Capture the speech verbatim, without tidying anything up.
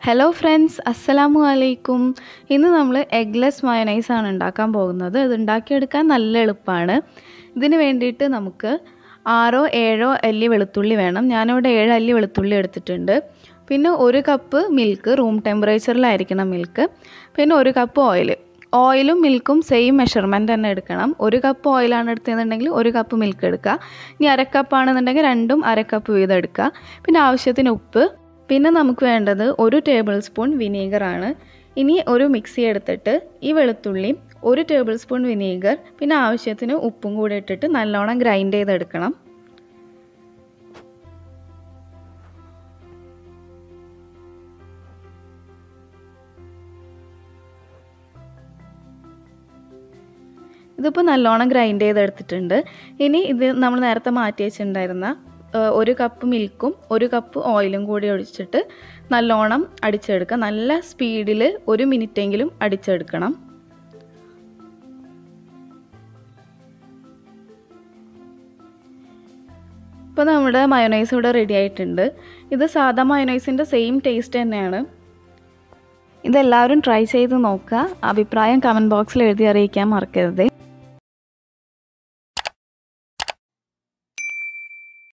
Hello friends, അസ്സലാമു അലൈക്കും. ഇന്ന് നമ്മൾ എഗ്ലെസ് മയോണൈസ് ആണ് ഉണ്ടാക്കാൻ പോകുന്നത്. ഇത് ഉണ്ടാക്കിയെടുക്കാൻ നല്ല എളുപ്പമാണ്. ഇതിന് വേണ്ടിയിട്ട് നമുക്ക് ആറോ ഏഴോ അല്ലി വെളുത്തുള്ളി വേണം. ഞാനിവിടെ ഏഴ് അല്ലി വെളുത്തുള്ളി എടുത്തിട്ടുണ്ട്. പിന്നെ ഒരു കപ്പ് മിൽക്ക്, റൂം ടെമ്പറേച്ചറിലായിരിക്കണം മിൽക്ക്. പിന്നെ ഒരു കപ്പ് ഓയിൽ. ഓയിലും മിൽക്കും സെയിം മെഷർമെൻറ്റ് തന്നെ എടുക്കണം. ഒരു കപ്പ് ഓയിലാണ് എടുത്തതെന്നുണ്ടെങ്കിൽ ഒരു കപ്പ് മിൽക്ക് എടുക്കുക. ഇനി അരക്കപ്പാണെന്നുണ്ടെങ്കിൽ രണ്ടും അരക്കപ്പ് വീതം എടുക്കുക. പിന്നെ ആവശ്യത്തിന് ഉപ്പ്. പിന്നെ നമുക്ക് വേണ്ടത് ഒരു ടേബിൾ സ്പൂൺ വിനീഗറാണ്. ഇനി ഒരു മിക്സി എടുത്തിട്ട് ഈ വെളുത്തുള്ളി, ഒരു ടേബിൾ സ്പൂൺ വിനീഗർ, പിന്നെ ആവശ്യത്തിന് ഉപ്പും കൂടി ഇട്ടിട്ട് നല്ലോണം ഗ്രൈൻഡ് ചെയ്തെടുക്കണം. ഇതിപ്പോൾ നല്ലോണം ഗ്രൈൻഡ് ചെയ്തെടുത്തിട്ടുണ്ട്. ഇനി ഇത് നമ്മൾ നേരത്തെ മാറ്റി വെച്ചിട്ടുണ്ടായിരുന്ന ഒരു കപ്പ് മിൽക്കും ഒരു കപ്പ് ഓയിലും കൂടി ഒഴിച്ചിട്ട് നല്ലോണം അടിച്ചെടുക്കുക. നല്ല സ്പീഡിൽ ഒരു മിനിറ്റെങ്കിലും അടിച്ചെടുക്കണം. ഇപ്പോൾ നമ്മുടെ മയോണൈസ് ഇവിടെ റെഡി ആയിട്ടുണ്ട്. ഇത് സാധാ മയോണൈസിൻ്റെ സെയിം ടേസ്റ്റ് തന്നെയാണ്. ഇതെല്ലാവരും ട്രൈ ചെയ്ത് നോക്കുക. അഭിപ്രായം കമൻറ്റ് ബോക്സിൽ എഴുതി അറിയിക്കാൻ മറക്കരുത്.